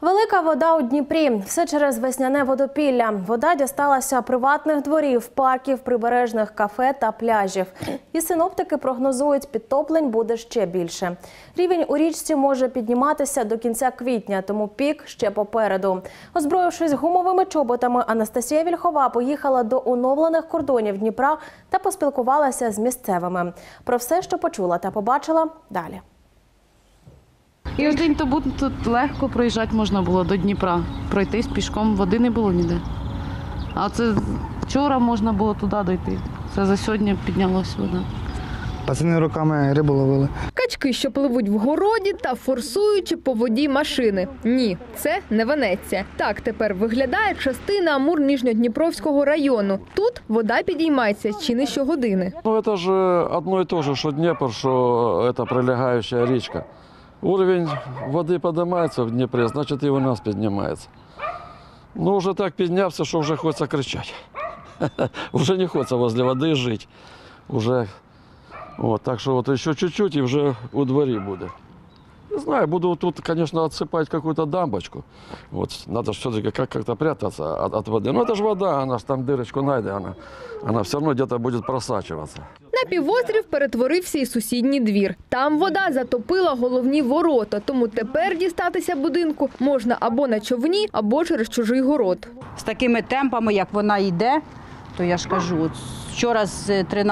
Велика вода у Дніпрі. Все через весняне водопілля. Вода дісталася приватних дворів, парків, прибережних кафе та пляжів. І синоптики прогнозують, підтоплень буде ще більше. Рівень у річці може підніматися до кінця квітня, тому пік ще попереду. Озброївшись гумовими чоботами, Анастасія Вільхова поїхала до оновлених кордонів Дніпра та поспілкувалася з місцевими. Про все, що почула та побачила, далі. І ось день тому тут легко проїжджати можна було до Дніпра. Пройтись пішком, води не було ніде. А це вчора можна було туди дойти. Це за сьогодні піднялась вода. Пацани руками рибу ловили. Качки, що пливуть в городі та форсуючи по воді машини. Ні, це не Венеція. Так тепер виглядає частина Амур-Нижньодніпровського району. Тут вода підіймається чи не щогодини. Це ж одно і те ж, що Дніпр, що це прилягаюча річка. Уровень води піднімається в Дніпрі, значить і у нас піднімається. Ну, вже так піднявся, що вже хочеться кричати. Вже не хочеться возле води жити. Так що ще чуть-чуть і вже у дворі буде. Не знаю, буду тут, конечно, отсыпать какую-то дамбочку. Надо все-таки как-то прятаться от воды. Но это же вода, она же там дырочку найдет, она все равно где-то будет просачиваться. На півострів перетворився і сусідній двір. Там вода затопила головні ворота, тому тепер дістатися будинку можна або на човні, або через чужий город. З такими темпами, як вона йде, то я ж кажу, вчора з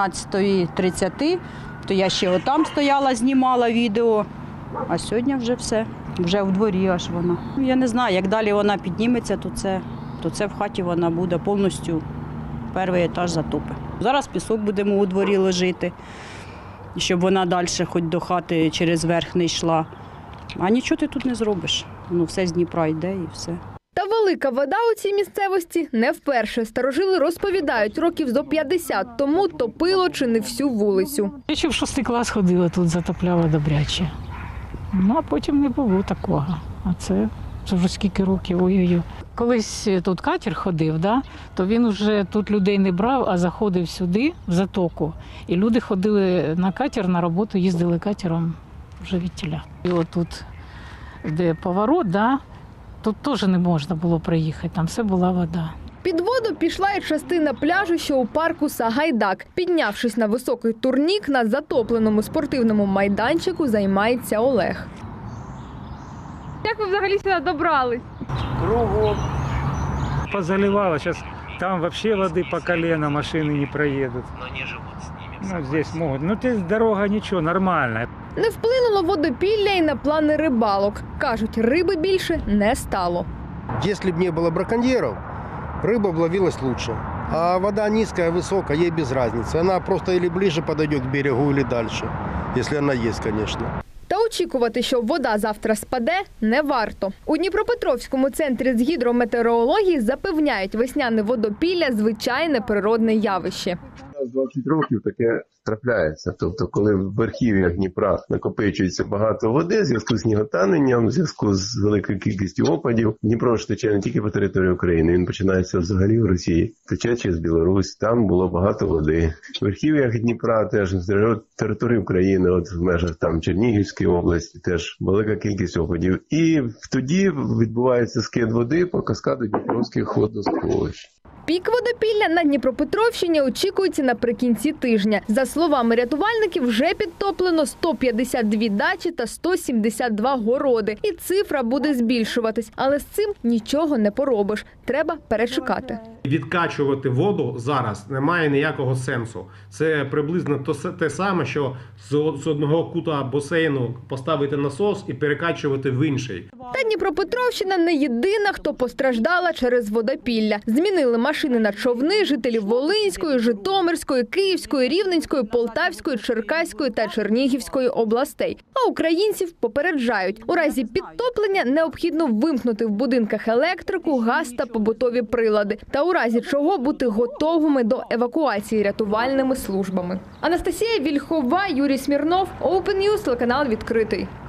13:30, то я ще отам стояла, знімала відео. А сьогодні вже все, вже в дворі аж вона. Я не знаю, як далі вона підніметься, то це в хаті вона буде повністю перший етаж затопить. Зараз пісок будемо у дворі ложити, щоб вона далі хоч до хати через верх не йшла. А нічого ти тут не зробиш, все з Дніпра йде і все. Та велика вода у цій місцевості не вперше. Старожили розповідають, років зо 50 тому топило чи не всю вулицю. Я ще в 6 клас ходила, тут затопляло добряче. А потім не було такого. А це вже скільки років, ой-ой-ой. Колись тут катер ходив, то він вже тут людей не брав, а заходив сюди, в затоку. І люди ходили на катер, на роботу їздили катером вже відтіля. І отут, де поворот, тут теж не можна було проїхати, там все була вода. Під воду пішла і частина пляжу, що у парку Сагайдак. Піднявшись на високий турнік, на затопленому спортивному майданчику займається Олег. Як ви взагалі сюди добрались? Кругом. Позаливало. Сейчас там вообще воды по колено, машины не проедут. Но они живут с ними. Здесь могут. Дорога ничего, нормальная. Не вплинуло водопілля і на плани рибалок. Кажуть, риби більше не стало. Если бы не было браконьеров, рыба бы ловилась лучше. А вода низкая, высокая, ей без разницы. Она просто или ближе подойдет к берегу, или дальше. Если она есть, конечно. Та очікувати, що вода завтра спаде, не варто. У Дніпропетровському центрі з гідрометеорології запевняють, весняне водопілля – звичайне природне явище. Раз 20 років таке трапляється. Тобто, коли в верхів'ях Дніпра накопичується багато води, в зв'язку з сніготаненням, в зв'язку з великою кількістю опадів, Дніпро ж тече не тільки по території України, він починається взагалі в Росії, тече через Білорусь, там було багато води. В верхів'ях Дніпра теж на території України, в межах там Чернігівської області, теж велика кількість опадів. І тоді відбувається скид води по каскаду Дніпровських водосховищ. Пік водопілля на Дніпропетровщині очікується наприкінці тижня. За словами рятувальників, вже підтоплено 152 дачі та 172 городи. І цифра буде збільшуватись. Але з цим нічого не поробиш. Треба перечекати. Відкачувати воду зараз немає ніякого сенсу. Це приблизно те саме, що з одного кута басейну поставити насос і перекачувати в інший. Та Дніпропетровщина не єдина, хто постраждала через водопілля. Змінили машини на човни жителів Волинської, Житомирської, Київської, Рівненської, Полтавської, Черкаської та Чернігівської областей. А українців попереджають, у разі підтоплення необхідно вимкнути в будинках електрику, газ та побутові прилади. Та у разі чого бути готовими до евакуації рятувальними службами. Анастасія Вільхова, Юрій Смірнов, Open News, телеканал «Відкритий».